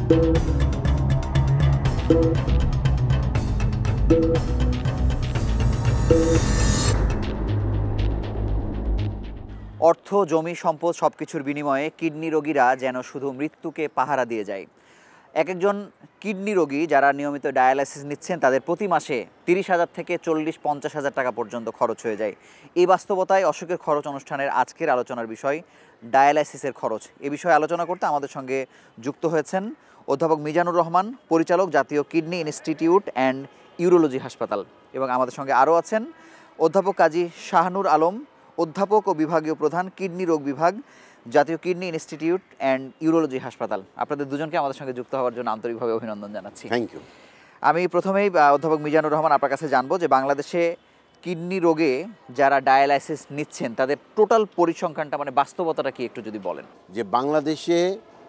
অর্থ, জমি, সম্পদ সবকিছুর বিনিময়ে কিডনি রোগীরা যেন শুধু মৃত্যুকে পাহারা দিয়ে যায়। এক একজন কিডনি রোগী যারা নিয়মিত ডায়ালাইসিস নিচ্ছেন তাদের প্রতি মাসে 30,000 থেকে 40-50,000 টাকা পর্যন্ত খরচ হয়ে যায়। এই বাস্তবতায় অসুখের খরচ অনুষ্ঠানের আজকের আলোচনার বিষয় ডায়ালাইসিসের খরচ। এ বিষয়ে আলোচনা করতে আমাদের সঙ্গে যুক্ত হয়েছেন অধ্যাপক মিজানুর রহমান, পরিচালক, জাতীয় কিডনি ইনস্টিটিউট অ্যান্ড ইউরোলজি হাসপাতাল, এবং আমাদের সঙ্গে আরও আছেন অধ্যাপক কাজী শাহনুর আলম, অধ্যাপক ও বিভাগীয় প্রধান, কিডনি রোগ বিভাগ, জাতীয় কিডনি ইনস্টিটিউট অ্যান্ড ইউরোলজি হাসপাতাল। আপনাদের দুজনকে আমাদের সঙ্গে যুক্ত হওয়ার জন্য আন্তরিকভাবে অভিনন্দন জানাচ্ছি। Thank you. আমি প্রথমেই অধ্যাপক মিজানুর রহমান আপনার কাছে জানবো যে বাংলাদেশে কিডনি রোগে যারা ডায়ালাইসিস নিচ্ছেন তাদের টোটাল পরিসংখ্যানটা, মানে বাস্তবতাটা কি একটু যদি বলেন। যে বাংলাদেশে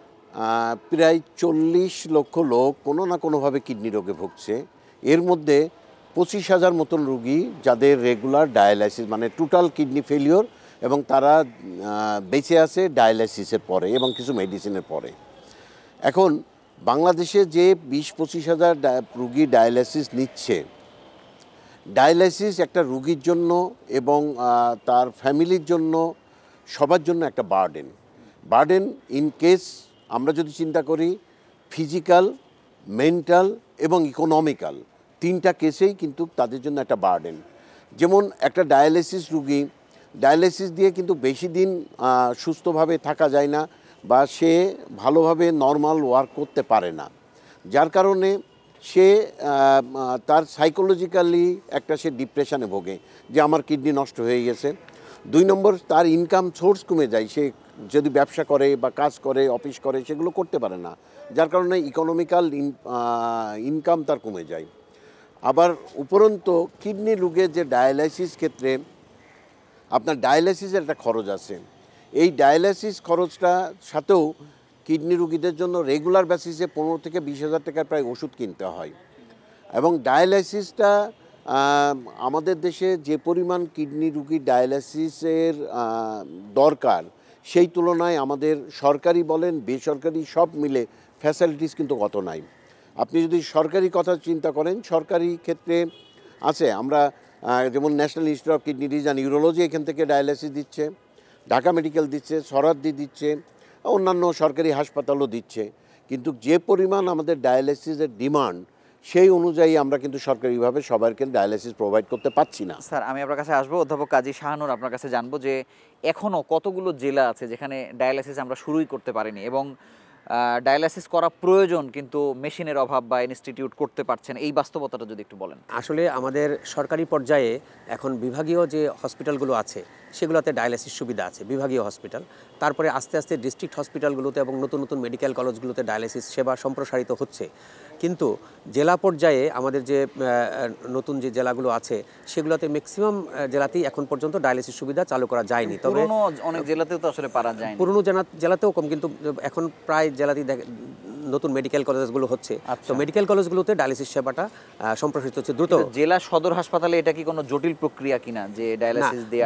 প্রায় 40 লক্ষ লোক কোনো না কোনোভাবে কিডনি রোগে ভুগছে। এর মধ্যে 25,000 মতন রুগী যাদের রেগুলার ডায়ালাইসিস, মানে টোটাল কিডনি ফেলিওর, এবং তারা বেঁচে আছে ডায়ালাইসিসের পরে এবং কিছু মেডিসিনের পরে। এখন বাংলাদেশে যে 20-25,000 রুগী ডায়ালাইসিস নিচ্ছে, ডায়ালাইসিস একটা রুগীর জন্য এবং তার ফ্যামিলির জন্য, সবার জন্য একটা বার্ডেন ইন কেস আমরা যদি চিন্তা করি ফিজিক্যাল, মেন্টাল এবং ইকোনমিক্যাল, তিনটা কেসেই কিন্তু তাদের জন্য একটা বার্ডেন। যেমন একটা ডায়ালাইসিস রুগী, ডায়ালাইসিস দিয়ে কিন্তু বেশি দিন সুস্থভাবে থাকা যায় না, বা সে ভালোভাবে নর্মাল ওয়ার্ক করতে পারে না, যার কারণে সে তার সাইকোলজিক্যালি সে ডিপ্রেশনে ভোগে যে আমার কিডনি নষ্ট হয়ে গেছে। 2 নম্বর, তার ইনকাম সোর্স কমে যায়। সে যদি ব্যবসা করে বা কাজ করে, অফিস করে, সেগুলো করতে পারে না, যার কারণে ইকোনমিক্যাল ইনকাম তার কমে যায়। আবার উপরন্তু কিডনি রোগের যে ডায়ালাইসিস ক্ষেত্রে আপনার ডায়ালাইসিসের একটা খরচ আছে। এই ডায়ালাইসিস খরচটা সাথেও কিডনি রোগীদের জন্য রেগুলার বেসিসে 15 থেকে 20,000 টাকার প্রায় ওষুধ কিনতে হয়। এবং ডায়ালাইসিসটা আমাদের দেশে যে পরিমাণ কিডনি রোগীর ডায়ালাইসিসের দরকার, সেই তুলনায় আমাদের সরকারি বলেন বেসরকারি সব মিলে ফ্যাসিলিটিস কিন্তু অত নাই। আপনি যদি সরকারি কথা চিন্তা করেন, সরকারি ক্ষেত্রে আছে, আমরা যেমন national institute of kidney disease and urology এখান থেকে ডায়ালাইসিস দিচ্ছে, ঢাকা মেডিকেল দিচ্ছে, সরাদ্দি দিচ্ছে, অন্যান্য সরকারি হাসপাতালও দিচ্ছে। কিন্তু যে পরিমাণ আমাদের ডায়ালাইসিসের ডিমান্ড, সেই অনুযায়ী আমরা কিন্তু সরকারিভাবে সবাইকে ডায়ালাইসিস প্রোভাইড করতে পারছি না। স্যার, আমি আপনার কাছে আসবো। অধ্যাপক কাজী শাহনুর, আপনার কাছে জানবো যে এখনও কতগুলো জেলা আছে যেখানে ডায়ালাইসিস আমরা শুরুই করতে পারিনি, এবং ডায়ালাইসিস করা প্রয়োজন কিন্তু মেশিনের অভাব বা ইনস্টিটিউট করতে পারছেন, এই বাস্তবতাটা যদি একটু বলেন। আসলে আমাদের সরকারি পর্যায়ে এখন বিভাগীয় যে হসপিটালগুলো আছে সেগুলোতে ডায়ালাইসিস সুবিধা আছে, বিভাগীয় হসপিটাল। তারপরে আস্তে আস্তে ডিস্ট্রিক্ট হসপিটালগুলোতে এবং নতুন নতুন মেডিকেল কলেজগুলোতে ডায়ালাইসিস সেবা সম্প্রসারিত হচ্ছে। কিন্তু জেলা পর্যায়ে আমাদের যে নতুন যে জেলাগুলো আছে সেগুলোতে ম্যাক্সিমাম জেলাতেই এখন পর্যন্ত ডায়ালাইসিস সুবিধা চালু করা যায়নি। তবে অনেক জেলাতেও তো আসলে পারা যায়, পুরনো জেলাতেও কম, কিন্তু এখন প্রায় জেলাতেই নতুন মেডিকেল কলেজগুলো হচ্ছে। তো মেডিকেল কলেজগুলোতে ডায়ালিসিস সেবাটা সম্প্রসারিত হচ্ছে দ্রুত। জেলা সদর হাসপাতালে এটা কি কোনো জটিল প্রক্রিয়া কিনা যে ডায়ালিসিস দেয়া?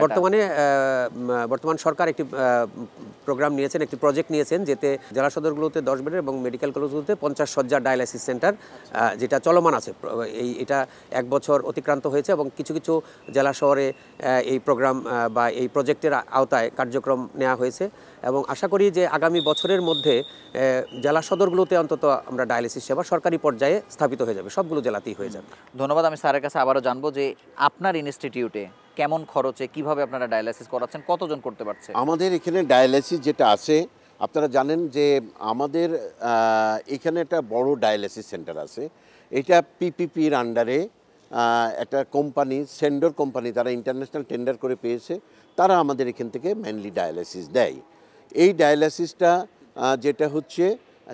বর্তমান সরকার একটি প্রোগ্রাম নিয়েছেন, একটি প্রজেক্ট নিয়েছেন, যেতে জেলা সদরগুলোতে 10 বেডের এবং মেডিকেল কলেজগুলোতে 50 শয্যার ডায়ালিসিস সেন্টার, যেটা চলমান আছে। এটা 1 বছর অতিক্রান্ত হয়েছে এবং কিছু কিছু জেলা শহরে এই প্রোগ্রাম বা এই প্রজেক্টের আওতায় কার্যক্রম নেওয়া হয়েছে, এবং আশা করি যে আগামী বছরের মধ্যে জেলা সদরগুলোতে অন্তত আমরা ডায়ালিসিস সেবা সরকারি পর্যায়ে স্থাপিত হয়ে যাবে, সবগুলো জেলাতেই হয়ে যাবে। ধন্যবাদ। আমি স্যারের কাছে আবারও জানবো যে আপনার ইনস্টিটিউটে কেমন খরচে কিভাবে আপনারা ডায়ালাইসিস করাচ্ছেন, কতজন করতে পারছে? আমাদের এখানে ডায়ালাইসিস যেটা আছে, আপনারা জানেন যে আমাদের এখানে একটা বড় ডায়ালাইসিস সেন্টার আছে। এটা পিপিপির আন্ডারে একটা কোম্পানি, সেন্ডর কোম্পানি, তারা ইন্টারন্যাশনাল টেন্ডার করে পেয়েছে, তারা আমাদের এখান থেকে মেনলি ডায়ালাইসিস দেয়। এই ডায়ালাইসিসটা যেটা হচ্ছে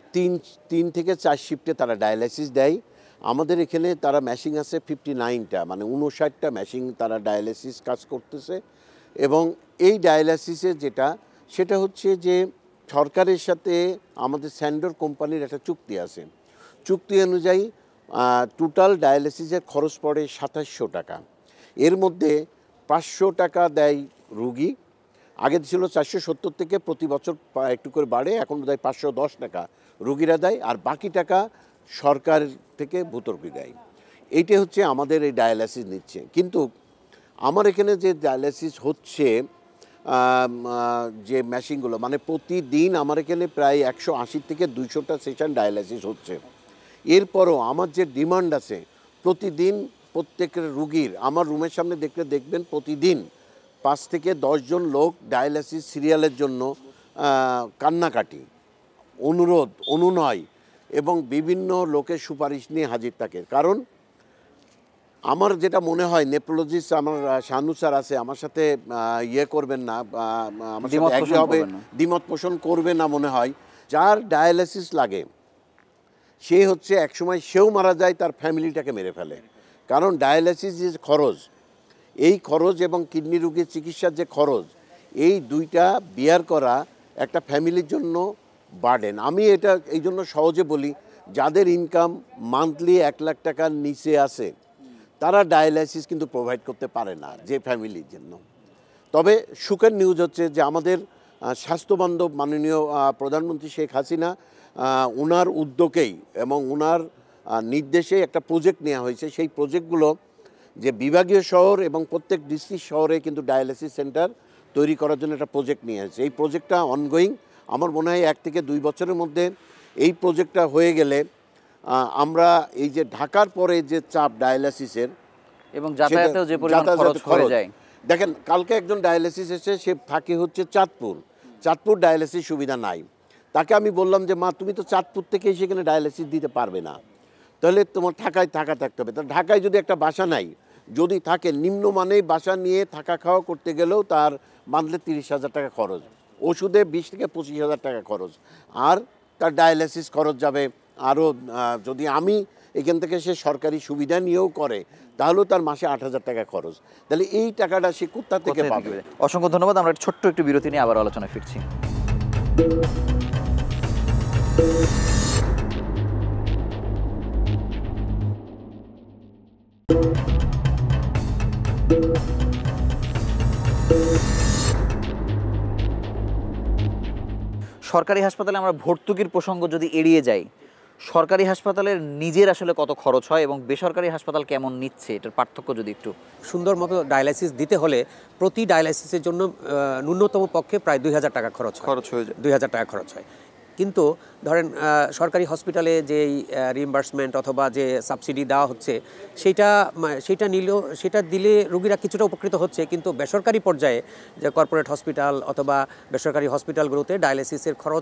3 থেকে 4 শিফটে তারা ডায়ালাইসিস দেয়। আমাদের এখানে তারা মেশিন আছে 59টা, মানে 59টা মেশিন তারা ডায়ালাইসিস কাজ করতেছে। এবং এই ডায়ালাইসিসের সেটা হচ্ছে যে সরকারের সাথে আমাদের স্যান্ডর কোম্পানির একটা চুক্তি আছে। চুক্তি অনুযায়ী টোটাল ডায়ালিসিসের খরচ পড়ে 2700 টাকা। এর মধ্যে 500 টাকা দেয় রুগী, আগে ছিল 470 থেকে প্রতি বছর একটু করে বাড়ে, এখন বোধহয় 510 টাকা রোগীরা দেয়, আর বাকি টাকা সরকার থেকে ভূতর্কি দেয়। এইটা হচ্ছে আমাদের এই ডায়ালাইসিস নিচ্ছে। কিন্তু আমার এখানে যে ডায়ালাইসিস হচ্ছে যে মেশিনগুলো, মানে প্রতিদিন আমার এখানে প্রায় 180 থেকে 200টা সেশন ডায়ালাইসিস হচ্ছে। এরপরও আমার যে ডিমান্ড আছে, প্রতিদিন প্রত্যেকের রুগীর আমার রুমের সামনে দেখবেন প্রতিদিন 5 থেকে 10 জন লোক ডায়ালাইসিস সিরিয়ালের জন্য কান্নাকাটি, অনুরোধ, অনুনয় এবং বিভিন্ন লোকের সুপারিশ নিয়ে হাজির থাকে। কারণ আমার যেটা মনে হয়, নেফ্রোলজিস্ট আমার শানু স্যার আছে, আমার সাথে করবেন না, আমার সাথে একই হবে, দ্বিমত পোষণ করবে না মনে হয়। যার ডায়ালাইসিস লাগে সে হচ্ছে একসময় সেও মারা যায়, তার ফ্যামিলিটাকে মেরে ফেলে। কারণ ডায়ালাইসিস যে খরচ, এই খরচ এবং কিডনি রোগীর চিকিৎসার যে খরচ, এই দুইটা বিয়ার করা একটা ফ্যামিলির জন্য বার্ডেন। আমি এটা এই জন্য সহজে বলি, যাদের ইনকাম মান্থলি 1 লাখ টাকার নিচে আছে তারা ডায়ালাইসিস কিন্তু প্রোভাইড করতে পারে না যে ফ্যামিলির জন্য। তবে সুখের নিউজ হচ্ছে যে আমাদের স্বাস্থ্যবান্ধব মাননীয় প্রধানমন্ত্রী শেখ হাসিনা ওনার উদ্যোগেই এবং ওনার নির্দেশে একটা প্রজেক্ট নেওয়া হয়েছে। সেই প্রজেক্টগুলো যে বিভাগীয় শহর এবং প্রত্যেক ডিস্ট্রিক্ট শহরে কিন্তু ডায়ালাইসিস সেন্টার তৈরি করার জন্য একটা প্রজেক্ট নিয়ে এসেছে। এই প্রজেক্টটা অনগোয়িং। আমার মনে হয় 1 থেকে 2 বছরের মধ্যে এই প্রজেক্টটা হয়ে গেলে আমরা এই যে ঢাকার পরে যে চাপ ডায়ালাইসিসের এবং যাতায়াতেও যে পরিমাণ খরচ হয়ে যায়, দেখেন কালকে একজন ডায়ালাইসিস এসে সে থাকে হচ্ছে চাঁদপুর ডায়ালাইসিস সুবিধা নাই। তাকে আমি বললাম যে মা, তুমি তো চাঁদপুর থেকে সেখানে ডায়ালাইসিস দিতে পারবে না, তাহলে তোমার ঢাকায় থাকতে হবে। তাহলে ঢাকায় যদি একটা বাসা নাই, যদি থাকে নিম্নমানের বাসা নিয়ে থাকা খাওয়া করতে গেলেও তার মান্থলি 30,000 টাকা খরচ, ওষুধে 20 থেকে 25,000 টাকা খরচ, আর তার ডায়ালাইসিস খরচ যাবে আরও। যদি আমি এখান থেকে সে সরকারি সুবিধা নিয়েও করে তাহলেও তার মাসে 8,000 টাকা খরচ। তাহলে এই টাকাটা সে কোথা থেকে পাবে? অসংখ্য ধন্যবাদ। আমরা ছোট্ট একটু বিরতি নিয়ে আবার আলোচনায় ফিরছি। সরকারি হাসপাতালে আমরা ভর্তুকির প্রসঙ্গ যদি এড়িয়ে যাই, সরকারি হাসপাতালের নিজের আসলে কত খরচ হয় এবং বেসরকারি হাসপাতাল কেমন নিচ্ছে, এটার পার্থক্য যদি একটু। সুন্দর মতো ডায়ালাইসিস দিতে হলে প্রতি ডায়ালাইসিসের জন্য ন্যূনতম পক্ষে প্রায় 2,000 টাকা খরচ হয়ে যায়। 2,000 টাকা খরচ হয়। কিন্তু ধরেন সরকারি হসপিটালে যেই রিইম্বার্সমেন্ট অথবা যে সাবসিডি দেওয়া হচ্ছে সেটা দিলে রোগীরা কিছুটা উপকৃত হচ্ছে। কিন্তু বেসরকারি পর্যায়ে যে কর্পোরেট হসপিটাল অথবা বেসরকারি হসপিটালগুলোতে ডায়ালাইসিসের খরচ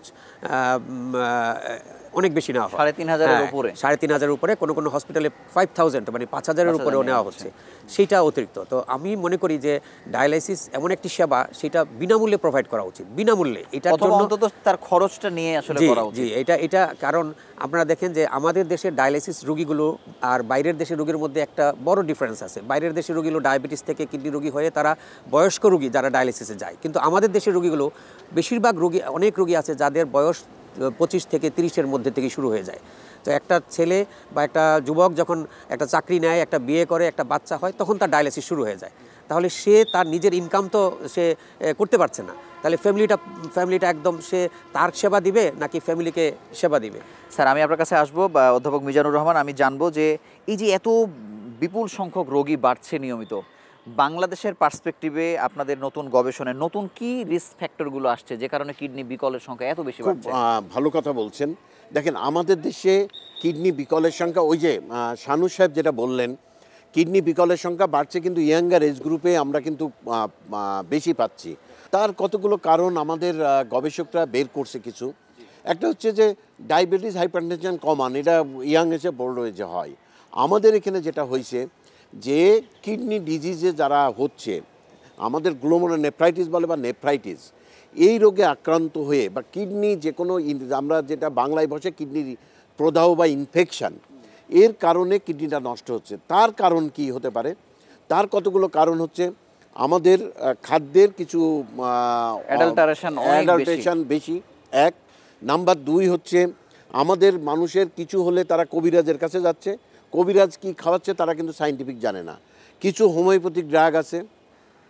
অনেক বেশি নেওয়া হয়, 3,500-এর উপরে, 3,500-এর উপরে, কোনো হসপিটালে 5,000 মানে 5,000-এর উপরেও নেওয়া হচ্ছে। সেইটা অতিরিক্ত। তো আমি মনে করি যে ডায়ালাইসিস এমন একটি সেবা, সেটা বিনামূল্যে প্রোভাইড করা উচিত। বিনামূল্যে, এটার জন্য অন্তত তার খরচটা নিয়ে আসলে করা উচিত। জি, এটা কারণ আপনারা দেখেন যে আমাদের দেশের ডায়ালাইসিস রোগীগুলো আর বাইরের দেশের রোগীর মধ্যে একটা বড় ডিফারেন্স আছে। বাইরের দেশের রোগীগুলো ডায়াবেটিস থেকে কিডনি রোগী হয়ে তারা বয়স্ক রোগী যারা ডায়ালাইসিসে যায়, কিন্তু আমাদের দেশের রোগীগুলো বেশিরভাগ রোগী, অনেক রোগী আছে যাদের বয়স 25 থেকে 30-এর মধ্যে থেকে শুরু হয়ে যায়। তো একটা ছেলে বা একটা যুবক যখন একটা চাকরি নেয়, একটা বিয়ে করে, একটা বাচ্চা হয়, তখন তার ডায়ালাইসিস শুরু হয়ে যায়। তাহলে সে তার নিজের ইনকাম তো সে করতে পারছে না। তাহলে ফ্যামিলিটা একদম সে তার সেবা দিবে নাকি ফ্যামিলিকে সেবা দিবে? স্যার, আমি আপনার কাছে আসবো, অধ্যাপক মিজানুর রহমান। আমি জানবো যে এই যে এত বিপুল সংখ্যক রোগী বাড়ছে নিয়মিত, বাংলাদেশের পার্সপেক্টিভে আপনাদের নতুন গবেষণায় নতুন কি রিস্ক ফ্যাক্টরগুলো আসছে যে কারণে কিডনি বিকলের সংখ্যা এত বেশি বাড়ছে? ভালো কথা বলছেন। দেখেন আমাদের দেশে কিডনি বিকলের সংখ্যা, ওই যে শানু সাহেব যেটা বললেন, কিডনি বিকলের সংখ্যা বাড়ছে, কিন্তু ইয়াঙ্গার এজ গ্রুপে আমরা কিন্তু বেশি পাচ্ছি। তার কতগুলো কারণ আমাদের গবেষকরা বের করছে কিছু। একটা হচ্ছে যে ডায়াবেটিস, হাইপারটেনশন কমন, এটা ইয়াং এজে বড় এজে হয়। আমাদের এখানে যেটা হয়েছে যে কিডনি ডিজিজে যারা হচ্ছে, আমাদের গ্লোমেরুলোনেফ্রাইটিস বলে বা নেফ্রাইটিস, এই রোগে আক্রান্ত হয়ে বা কিডনি যে কোনো আমরা যেটা বাংলায় ভাষায় কিডনির প্রদাহ বা ইনফেকশান, এর কারণে কিডনিটা নষ্ট হচ্ছে। তার কারণ কি হতে পারে? তার কতগুলো কারণ হচ্ছে আমাদের খাদ্যের কিছু অ্যাডাল্টারেশন বেশি, 1 নাম্বার 2 হচ্ছে আমাদের মানুষের কিছু হলে তারা কবিরাজের কাছে যাচ্ছে, কবিরাজ কি খাওয়াচ্ছে তারা কিন্তু সায়েন্টিফিক জানে না। কিছু হোমিওপ্যাথিক ড্রাগ আছে,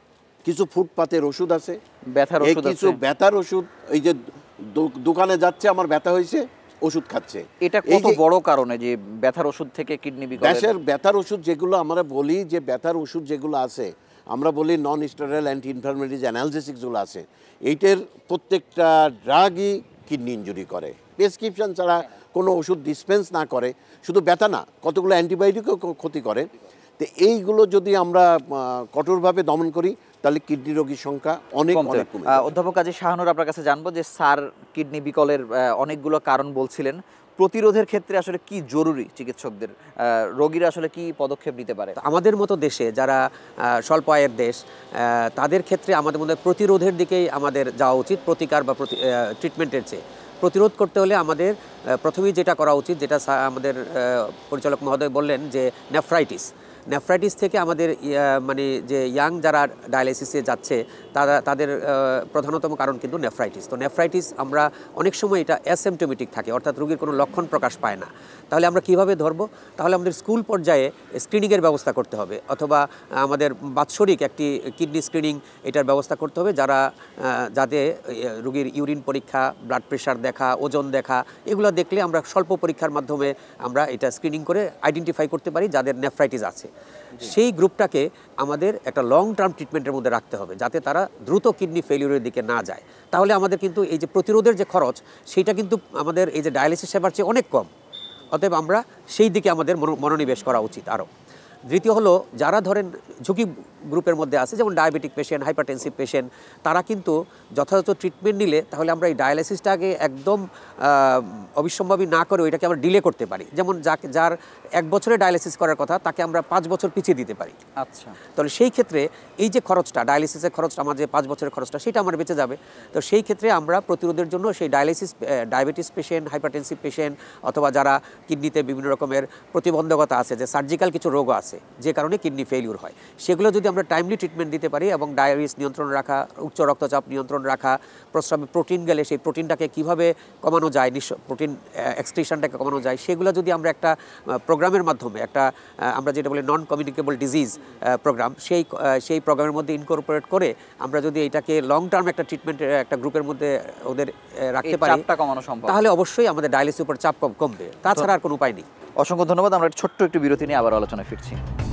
কিছু ফুটপাতের ওষুধ আছে, ব্যথার ওষুধ আছে, কিছু ব্যথার ওষুধ, এই যে দোকানে যাচ্ছে আমার ব্যথা হয়েছে ওষুধ খাচ্ছে। এটা কত বড় কারণে যে ব্যথার ওষুধ থেকে কিডনি বিকলের? ব্যথার ওষুধ যেগুলো আমরা বলি যে ব্যথার ওষুধ যেগুলো আছে, আমরা বলি নন স্টেরয়েড অ্যান্টি ইনফ্লামেটরি অ্যানালজেসিক্সগুলো আছে, এইটার প্রত্যেকটা ড্রাগই কিডনি ইনজুরি করে। প্রেসক্রিপশন ছাড়া কোনো ওষুধ ডিসপেন্স না করে, শুধু ব্যথা না, কতগুলো অ্যান্টিবায়োটিকও ক্ষতি করে। তো এইগুলো যদি আমরা কঠোরভাবে দমন করি তাহলে কিডনি রোগীর সংখ্যা অনেক অনেক কমে যাবে। অধ্যাপক কাজী শাহানুর, আপনার কাছে জানবো যে স্যার কিডনি বিকলের অনেকগুলো কারণ বলছিলেন, প্রতিরোধের ক্ষেত্রে আসলে কি জরুরি চিকিৎসকদের, রোগীরা আসলে কি পদক্ষেপ নিতে পারে? আমাদের মতো দেশে যারা স্বল্প আয়ের দেশ, তাদের ক্ষেত্রে আমাদের মধ্যে প্রতিরোধের দিকেই আমাদের যাওয়া উচিত, প্রতিকার বা ট্রিটমেন্টের চেয়ে। প্রতিরোধ করতে হলে আমাদের প্রথমেই যেটা করা উচিত, যেটা আমাদের পরিচালক মহোদয় বললেন, যে নেফ্রাইটিস থেকে আমাদের মানে যে ইয়াং যারা ডায়ালাইসিসে যাচ্ছে তাদের প্রধানতম কারণ কিন্তু নেফ্রাইটিস। তো নেফ্রাইটিস আমরা অনেক সময় এটা অ্যাসিম্পটোমেটিক থাকে, অর্থাৎ রোগীর কোনো লক্ষণ প্রকাশ পায় না। তাহলে আমরা কিভাবে ধরবো? তাহলে আমাদের স্কুল পর্যায়ে স্ক্রিনিংয়ের ব্যবস্থা করতে হবে, অথবা আমাদের বাৎসরিক একটি কিডনি স্ক্রিনিং এটার ব্যবস্থা করতে হবে, যাতে রোগীর ইউরিন পরীক্ষা, ব্লাড প্রেশার দেখা, ওজন দেখা, এগুলো দেখলে আমরা স্বল্প পরীক্ষার মাধ্যমে আমরা এটা স্ক্রিনিং করে আইডেন্টিফাই করতে পারি যাদের নেফ্রাইটিস আছে। সেই গ্রুপটাকে আমাদের একটা লং টার্ম ট্রিটমেন্টের মধ্যে রাখতে হবে, যাতে তারা দ্রুত কিডনি ফেলিউরের দিকে না যায়। তাহলে আমাদের কিন্তু এই যে প্রতিরোধের যে খরচ, সেটা কিন্তু আমাদের এই যে ডায়ালিসিস সেবার চেয়ে অনেক কম। অতএব আমরা সেই দিকে আমাদের মনোনিবেশ করা উচিত আরও। দ্বিতীয় হলো, যারা ধরেন ঝুঁকি গ্রুপের মধ্যে আছে, যেমন ডায়াবেটিক পেশেন্ট, হাইপারটেনসিভ পেশেন্ট, তারা কিন্তু যথাযথ ট্রিটমেন্ট নিলে তাহলে আমরা এই ডায়ালাইসিসটাকে একদম অবিসম্ভাবী না করে ওইটাকে আমরা ডিলে করতে পারি। যেমন যার 1 বছরে ডায়ালাইসিস করার কথা, তাকে আমরা 5 বছর পিছিয়ে দিতে পারি। আচ্ছা, তাহলে সেই ক্ষেত্রে এই যে খরচটা, ডায়ালিসিসের খরচটা, আমার যে 5 বছরের খরচটা, সেটা আমার বেঁচে যাবে। তো সেই ক্ষেত্রে আমরা প্রতিরোধের জন্য সেই ডায়াবেটিস পেশেন্ট, হাইপারটেনসিভ পেশেন্ট, অথবা যারা কিডনিতে বিভিন্ন রকমের প্রতিবন্ধকতা আছে, যে সার্জিক্যাল কিছু রোগ আছে যে কারণে কিডনি ফেলিউর হয়, সেগুলো যদি আমরা টাইমলি ট্রিটমেন্ট দিতে পারি এবং ডায়াবেটিস নিয়ন্ত্রণ রাখা, উচ্চ রক্তচাপ নিয়ন্ত্রণ রাখা, প্রস্রাবে প্রোটিন গেলে সেই প্রোটিনটাকে কীভাবে কমানো যায়, প্রোটিন এক্সক্রিশনটাকে কমানো যায়, সেগুলো যদি আমরা একটা প্রোগ্রামের মাধ্যমে, একটা আমরা যেটা বলি নন কমিউনিকেবল ডিজিজ প্রোগ্রাম, সেই প্রোগ্রামের মধ্যে ইনকর্পোরেট করে আমরা যদি এটাকে লং টার্ম একটা ট্রিটমেন্টের একটা গ্রুপের মধ্যে ওদের রাখতে পারি, তাহলে অবশ্যই আমাদের ডায়ালিসিসের উপর চাপ কমবে। তাছাড়া আর কোনো উপায় নেই। অসংখ্য ধন্যবাদ। আমরা ছোট্ট একটু বিরতি নিয়ে আবার আলোচনায় ফিরছি।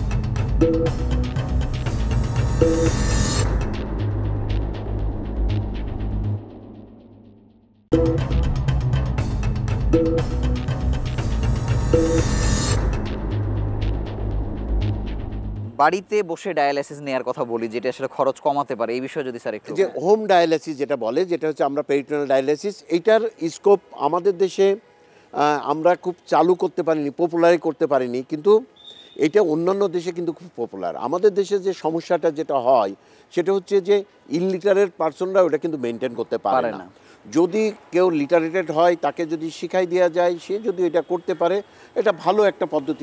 বাড়িতে বসে ডায়ালাইসিস নেওয়ার কথা বলি, যেটা আসলে খরচ কমাতে পারে, এই বিষয়ে যদি স্যার একটু। যে হোম ডায়ালাইসিস যেটা বলে, যেটা হচ্ছে আমরা পেরিটোনিয়াল ডায়ালাইসিস, এইটার স্কোপ আমাদের দেশে আমরা খুব চালু করতে পারিনি, পপুলারই করতে পারিনি, কিন্তু এটা অন্যান্য দেশে কিন্তু খুব পপুলার। আমাদের দেশে যে সমস্যাটা যেটা হয় সেটা হচ্ছে যে ইলিটারেট পার্সনরা ওটা কিন্তু মেনটেন করতে পারে না। যদি কেউ লিটারেটেড হয়, তাকে যদি শিখাই দেওয়া যায়, সে যদি এটা করতে পারে, এটা ভালো একটা পদ্ধতি।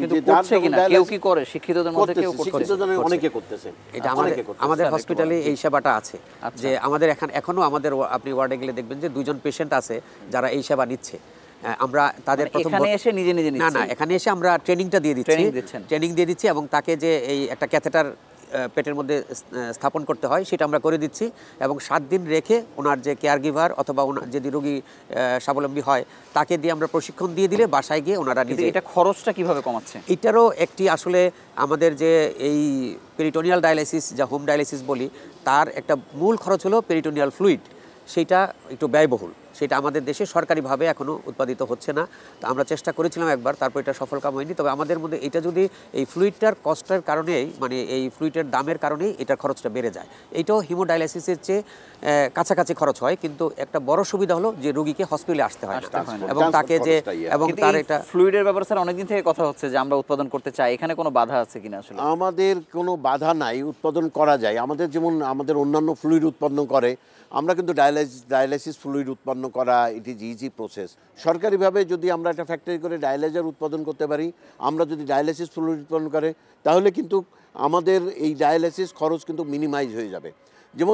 কেউ কি করে, শিক্ষিতদের মধ্যে কেউ অনেকে করতেছে। এটা আমাদের হসপিটালে এই সেবাটা আছে, যে আমাদের এখনো আমাদের আপনি ওয়ার্ডে গেলে দেখবেন যে 2 জন পেশেন্ট আছে যারা এই সেবা নিচ্ছে। আমরা তাদের এখানে এসে নিজে না, এখানে এসে আমরা ট্রেনিংটা দিয়ে দিচ্ছি, এবং তাকে যে এই একটা ক্যাথেটার পেটের মধ্যে স্থাপন করতে হয় সেটা আমরা করে দিচ্ছি, এবং 7 দিন রেখে ওনার যে কেয়ার গিভার অথবা যদি রোগী স্বাবলম্বী হয়, তাকে দিয়ে আমরা প্রশিক্ষণ দিয়ে দিলে বাসায় গিয়ে ওনারা নিজে। এটা খরচটা কিভাবে কমাচ্ছে? এটারও একটি আসলে আমাদের যে এই পেরিটোনিয়াল ডায়ালাইসিস, যা হোম ডায়ালাইসিস বলি, তার একটা মূল খরচ হলো পেরিটোনিয়াল ফ্লুইড। সেটা একটু ব্যয়বহুল, সেটা আমাদের দেশে সরকারিভাবে এখনও উৎপাদিত হচ্ছে না। তো আমরা চেষ্টা করেছিলাম একবার, তারপর এটা সফল কাম হয়নি। তবে আমাদের মধ্যে এটা যদি এই ফ্লুইডটার কস্টের কারণেই, মানে এই ফ্লুইডের দামের কারণেই এটার খরচটা বেড়ে যায়। এইটাও হিমোডায়ালাইসিসের চেয়ে কাছাকাছি খরচ হয়, কিন্তু একটা বড় সুবিধা হলো যে রোগীকে হসপিটালে আসতে হয় না, এবং তাকে যে এবং তার এটা ফ্লুইডের ব্যাপারে স্যার অনেকদিন থেকে কথা হচ্ছে যে আমরা উৎপাদন করতে চাই, এখানে কোনো বাধা আছে কিনা? আসলে আমাদের কোনো বাধা নাই, উৎপাদন করা যায়। আমাদের যেমন আমাদের অন্যান্য ফ্লুইড উৎপন্ন করে, আমরা কিন্তু ডায়ালাইসিস ফ্লুইড উৎপন্ন করা ইট ইজ ইজি প্রসেস। সরকারিভাবে যদি আমরা একটা ফ্যাক্টরি করে ডায়ালাইজার উৎপাদন করতে পারি, আমরা যদি ডায়ালাইসিস ফ্লুইড উৎপন্ন করে, তাহলে কিন্তু আমাদের এই ডায়ালাইসিস খরচ কিন্তু মিনিমাইজ হয়ে যাবে। যেমন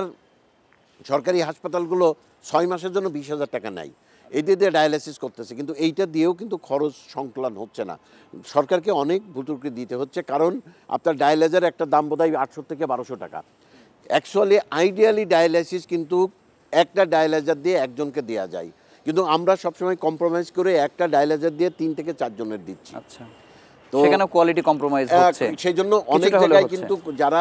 সরকারি হাসপাতালগুলো 6 মাসের জন্য 20,000 টাকা নেয়, এটা দিয়ে ডায়ালাইসিস করতেছে, কিন্তু এইটা দিয়েও কিন্তু খরচ সংকলন হচ্ছে না। সরকারকে অনেক ভর্তুকি দিতে হচ্ছে, কারণ আপনার ডায়ালাইজার একটা দাম বোধহয় 800 থেকে 1200 টাকা। অ্যাকচুয়ালি আইডিয়ালি ডায়ালাইসিস কিন্তু একটা ডায়ালাইজার দিয়ে একজনকে দেওয়া যায়, কিন্তু আমরা সবসময় কম্প্রোমাইজ করে একটা ডায়ালাইজার দিয়ে 3 থেকে 4 জনের দিচ্ছি। আচ্ছা, তো সেখানে কোয়ালিটি কম্প্রোমাইজ হচ্ছে, সেই জন্য অনেক জায়গায় কিন্তু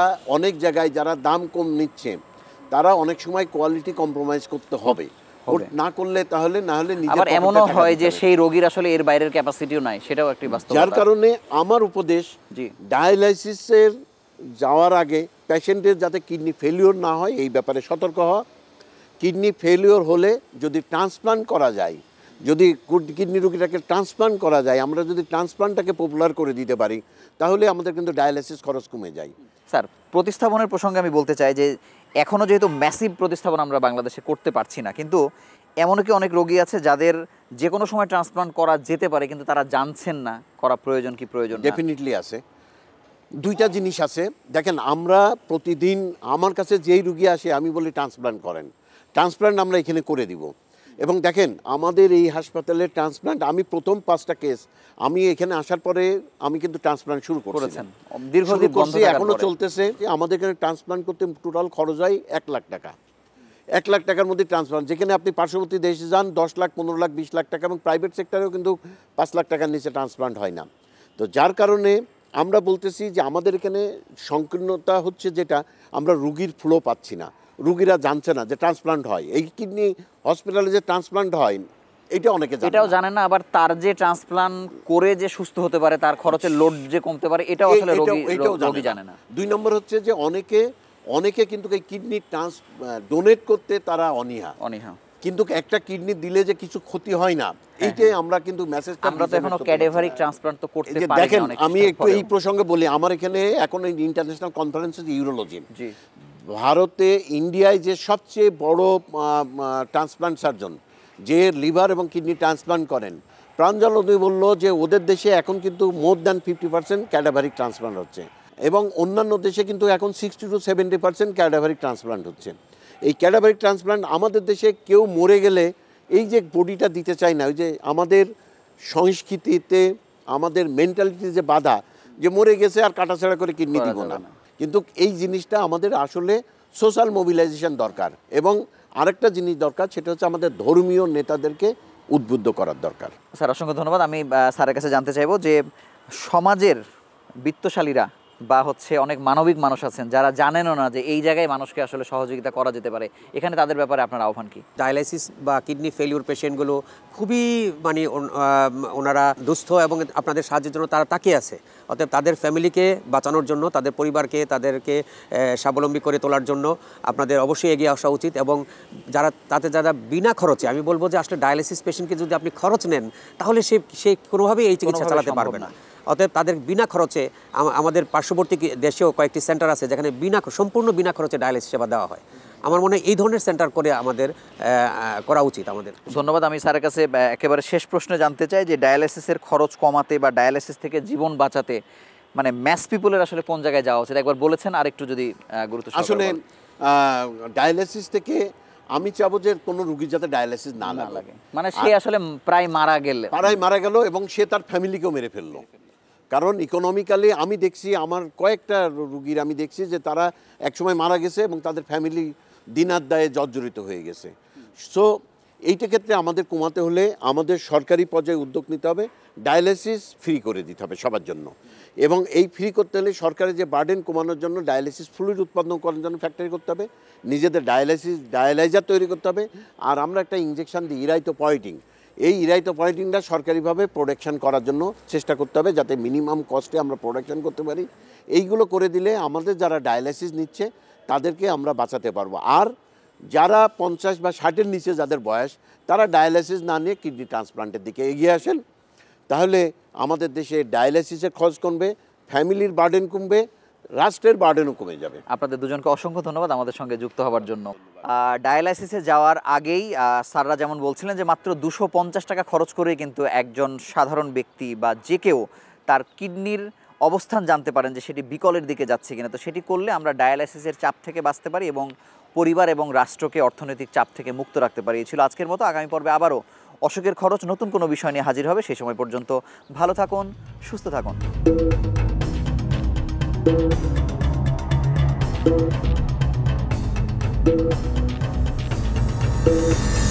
যারা দাম কম নিচ্ছে তারা অনেক সময় কোয়ালিটি কম্প্রোমাইজ করতে হবে, না করলে তাহলে না হলে নিজে। আবার এমনও হয় যে সেই রোগীর আসলে এর বাইরের ক্যাপাসিটিও নাই, সেটাও একটি বাস্তবতা। যার কারণে আমার উপদেশ, ডায়ালাইসিসের যাওয়ার আগে পেশেন্টের যাতে কিডনি ফেলিওর না হয় এই ব্যাপারে সতর্ক হওয়া। কিডনি ফেলিওর হলে যদি ট্রান্সপ্লান্ট করা যায়, যদি কিডনি রোগীটাকে ট্রান্সপ্লান্ট করা যায়, আমরা যদি ট্রান্সপ্লান্টটাকে পপুলার করে দিতে পারি তাহলে আমাদের কিন্তু ডায়ালাইসিস খরচ কমে যায়। স্যার, প্রতিস্থাপনের প্রসঙ্গে আমি বলতে চাই যে এখনও যেহেতু ম্যাসিভ প্রতিস্থাপন আমরা বাংলাদেশে করতে পারছি না, কিন্তু এমনও কি অনেক রোগী আছে যাদের যে কোনো সময় ট্রান্সপ্লান্ট করা যেতে পারে কিন্তু তারা জানছেন না করা প্রয়োজন কি প্রয়োজন না? ডেফিনেটলি আছে, দুইটা জিনিস আছে। দেখেন, আমরা প্রতিদিন আমার কাছে যেই রুগী আসে আমি বলি ট্রান্সপ্লান্ট করেন, ট্রান্সপ্লান্ট আমরা এখানে করে দিব। এবং দেখেন আমাদের এই হাসপাতালের ট্রান্সপ্লান্ট, আমি প্রথম 5টা কেস আমি এখানে আসার পরে আমি কিন্তু ট্রান্সপ্লান্ট শুরু করেছি, দীর্ঘদিন বন্ধ এখনো চলতেছে। আমাদের এখানে ট্রান্সপ্লান্ট করতে টোটাল খরচ হয় 1 লাখ টাকা। 1 লাখ টাকার মধ্যে ট্রান্সপ্লান্ট, যেখানে আপনি পার্শ্ববর্তী দেশে যান 10 লাখ, 15 লাখ, 20 লাখ টাকা, এবং প্রাইভেট সেক্টরেও কিন্তু 5 লাখ টাকার নিচে ট্রান্সপ্লান্ট হয় না। তো যার কারণে আমরা বলতেছি যে আমাদের এখানে সংকীর্ণতা হচ্ছে যেটা, আমরা রুগীর ফ্লো পাচ্ছি না, রুগীরা জানছে না যে ট্রান্সপ্লান্ট হয়। এই কিডনি হসপিটালে যে ট্রান্সপ্লান্ট হয় এটা অনেকে এটাও জানে না, আবার তার যে ট্রান্সপ্লান্ট করে যে সুস্থ হতে পারে, তার খরচের লোড যে কমতে পারে, এটাও আসলে রোগী জানে না। 2 নম্বর হচ্ছে যে অনেকে কিন্তু এই কিডনি ডোনেট করতে তারা অনীহা, কিন্তু একটা কিডনি দিলে যে কিছু ক্ষতি হয় না এইটাই আমরা কিন্তু মেসেজটা, আমরা তো এখনো ক্যাডাভারিক ট্রান্সপ্লান্ট তো করতে পারি না। দেখেন, আমি একটু এই প্রসঙ্গে বলি, আমার এখানে এখন ইন্টারন্যাশনাল কনফারেন্স হচ্ছে ইউরোলজি। ভারতে, ইন্ডিয়ায় যে সবচেয়ে বড় ট্রান্সপ্লান্ট সার্জন, যে লিভার এবং কিডনি ট্রান্সপ্লান্ট করেন, প্রাঞ্জল বলল যে ওদের দেশে এখন কিন্তু মোর দ্যান 50% ক্যাডাভারিক ট্রান্সপ্লান্ট হচ্ছে, এবং অন্যান্য দেশে কিন্তু এখন 60 to 70% ক্যাডাভারিক ট্রান্সপ্লান্ট হচ্ছে। এই ক্যাডাভারিক ট্রান্সপ্লান্ট আমাদের দেশে কেউ মরে গেলে এই যে বডিটা দিতে চায় না, ওই যে আমাদের সংস্কৃতিতে, আমাদের মেন্টালিটি যে বাধা, যে মরে গেছে আর কাটাছাড়া করে কিডনি দিব না। কিন্তু এই জিনিসটা আমাদের আসলে সোশ্যাল মোবিলাইজেশন দরকার, এবং আরেকটা জিনিস দরকার, সেটা হচ্ছে আমাদের ধর্মীয় নেতাদেরকে উদ্বুদ্ধ করার দরকার। স্যার, অসংখ্য ধন্যবাদ। আমি স্যারের কাছে জানতে চাইবো যে সমাজের বিত্তশালীরা বা অনেক মানবিক মানুষ আছেন যারা জানেনও না যে এই জায়গায় মানুষকে আসলে সহযোগিতা করা যেতে পারে, এখানে তাদের ব্যাপারে আপনার আহ্বান কি? ডায়ালাইসিস বা কিডনি ফেলিওর পেশেন্টগুলো খুবই ওনারা দুস্থ এবং আপনাদের সাহায্যের জন্য তারা তাকিয়ে আছে। অতএব তাদের ফ্যামিলিকে বাঁচানোর জন্য, তাদের পরিবারকে, তাদেরকে স্বাবলম্বী করে তোলার জন্য আপনাদের অবশ্যই এগিয়ে আসা উচিত। এবং যারা বিনা খরচে, আমি বলবো যে আসলে ডায়ালাইসিস পেশেন্টকে যদি আপনি খরচ নেন তাহলে সে কোনোভাবেই এই চিকিৎসা চালাতে পারবে না। অতএব তাদের বিনা খরচে, আমাদের পার্শ্ববর্তী দেশেও কয়েকটি সেন্টার আছে যেখানে সম্পূর্ণ বিনা খরচে ডায়ালাইসিস সেবা দেওয়া হয়। আমার মনে হয় এই ধরনের সেন্টার করে আমাদের করা উচিত আমাদের। ধন্যবাদ। আমি স্যারের কাছে একেবারে শেষ প্রশ্নে জানতে চাই যে ডায়ালাইসিসের খরচ কমাতে বা ডায়ালাইসিস থেকে জীবন বাঁচাতে মানে ম্যাস পিপলের আসলে কোন জায়গায় যাওয়া উচিত একবার বলেছেন, আর একটু যদি গুরুত্ব সহকারে। আসলে ডায়ালাইসিস থেকে আমি চাবো যে কোনো রোগী যাতে ডায়ালাইসিস না লাগে, মানে সে আসলে প্রায় মারা গেল এবং সে তার ফ্যামিলিকেও মেরে ফেললো। কারণ ইকোনমিক্যালি আমি দেখছি, আমার কয়েকটা রুগীর আমি দেখছি যে তারা একসময় মারা গেছে এবং তাদের ফ্যামিলি দিনাদায়ে জর্জরিত হয়ে গেছে। সো এইটা ক্ষেত্রে আমাদের কমাতে হলে আমাদের সরকারি পর্যায়ে উদ্যোগ নিতে হবে, ডায়ালাইসিস ফ্রি করে দিতে হবে সবার জন্য। এবং এই ফ্রি করতে হলে সরকারের যে বার্ডেন কমানোর জন্য ডায়ালাইসিস ফ্লুইড উৎপাদন করার জন্য ফ্যাক্টরি করতে হবে, নিজেদের ডায়ালাইজার তৈরি করতে হবে। আর আমরা একটা ইনজেকশন দিই ইরাইথ্রোপয়েটিন, এই ইরাইথ্রোপয়েটিনটা সরকারিভাবে প্রোডাকশন করার জন্য চেষ্টা করতে হবে যাতে মিনিমাম কস্টে আমরা প্রোডাকশন করতে পারি। এইগুলো করে দিলে আমাদের যারা ডায়ালাইসিস নিচ্ছে তাদেরকে আমরা বাঁচাতে পারবো। আর যারা 50 বা 60-এর নিচে যাদের বয়স, তারা ডায়ালাইসিস না নিয়ে কিডনি ট্রান্সপ্লান্টের দিকে এগিয়ে আসেন, তাহলে আমাদের দেশে ডায়ালাইসিসের খরচ কমবে, ফ্যামিলির বার্ডেন কমবে, রাষ্ট্রের বার্ডেনও কমে যাবে। আপনাদের দুজনকে অসংখ্য ধন্যবাদ আমাদের সঙ্গে যুক্ত হওয়ার জন্য। ডায়ালাইসিসে যাওয়ার আগেই স্যাররা যেমন বলছিলেন যে মাত্র 250 টাকা খরচ করে কিন্তু একজন সাধারণ ব্যক্তি বা যে কেউ তার কিডনির অবস্থান জানতে পারেন যে সেটি বিকলের দিকে যাচ্ছে কিনা। তো সেটি করলে আমরা ডায়ালাইসিসের চাপ থেকে বাঁচতে পারি এবং পরিবার এবং রাষ্ট্রকে অর্থনৈতিক চাপ থেকে মুক্ত রাখতে পারি। এই ছিল আজকের মতো। আগামী পর্বে আবারও অসুখের খরচ নতুন কোনো বিষয় নিয়ে হাজির হবে। সেই সময় পর্যন্ত ভালো থাকুন, সুস্থ থাকুন। you.